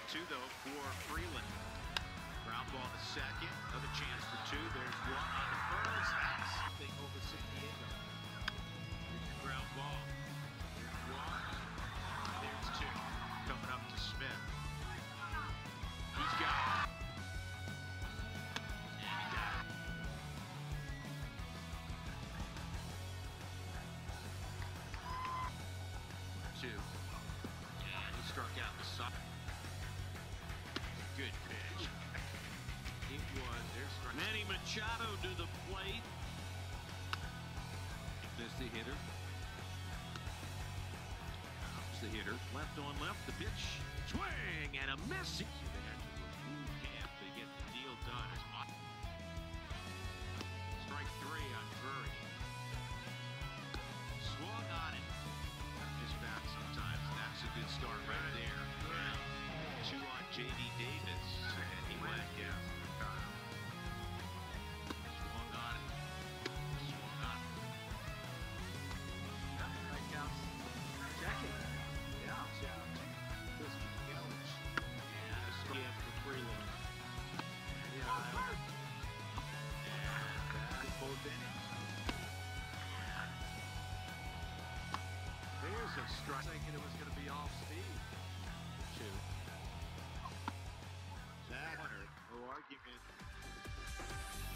2 though for Freeland. Ground ball to second. Another chance for 2. There's 1 on the first. That's something over San Diego. Here's your ground ball. There's 1. There's 2. Coming up to Smith. He's got it. And he got it. 2. And he struck out the side. Good pitch. It was. There's Manny Machado to the plate. There's the hitter. Comes the hitter. Left on left. The pitch. Swing and a miss. They had to remove Camp to get the deal done. strike 3 on Drury. Swung on it. His back sometimes. That's a good start right there. 2 on J.D. Davis. And he went, yeah. Swung on it. Swung on it. Yep, that counts. Checking. Yeah. Yeah, a strike for Freeland. Yeah. And both innings. There's a strike. Thinking it was going to be off speed. 2. That no argument.